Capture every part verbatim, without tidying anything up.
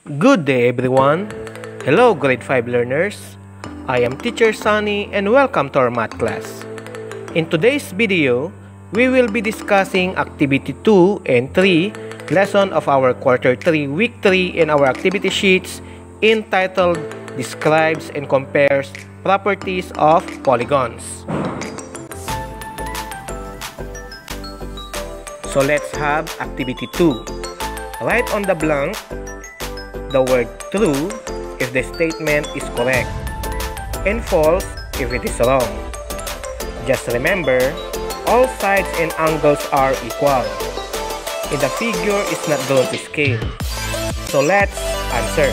Good day everyone! Hello grade five learners! I am Teacher Sunny and welcome to our math class. In today's video, we will be discussing activity two and three lesson of our quarter three week three in our activity sheets entitled Describes and Compares Properties of Polygons. So let's have activity two. Write on the blank the word true if the statement is correct and false if it is wrong. Just remember, all sides and angles are equal and the figure is not drawn to scale. So let's answer.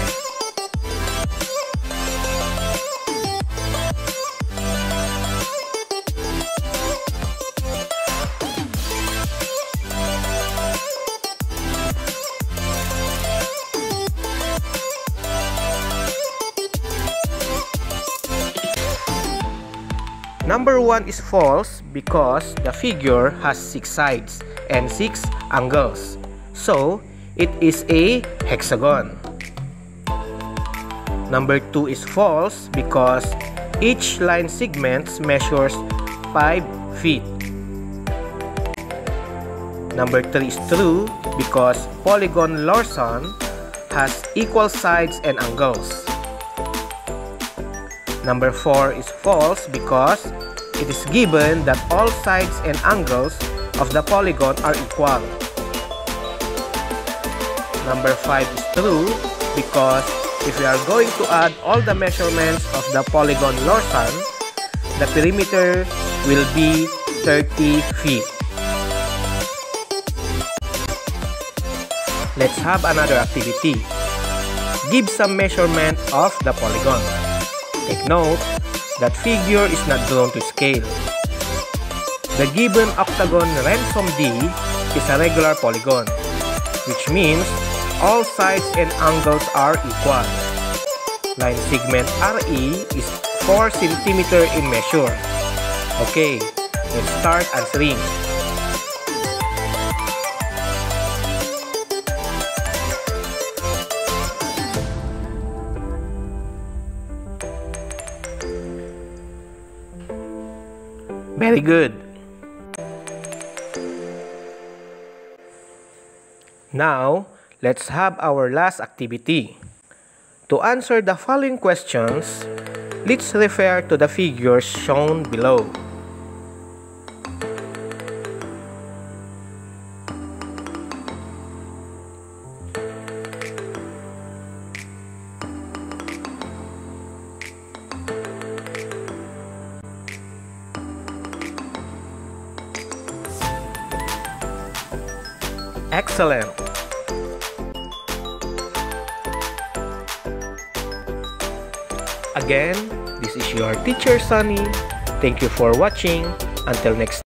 Number one is false because the figure has six sides and six angles. So, it is a hexagon. Number two is false because each line segment measures five feet. Number three is true because polygon Larson has equal sides and angles. Number four is false because it is given that all sides and angles of the polygon are equal. Number five is true because if we are going to add all the measurements of the polygon Larson, the perimeter will be thirty feet. Let's have another activity. Give some measurement of the polygon. Take note that figure is not drawn to scale. The given octagon ransom D is a regular polygon, which means all sides and angles are equal. Line segment R E is four centimeters in measure. Okay, let's start answering. Very good. Now, let's have our last activity. To answer the following questions, let's refer to the figures shown below. Excellent! Again, this is your Teacher Sunny. Thank you for watching. Until next time.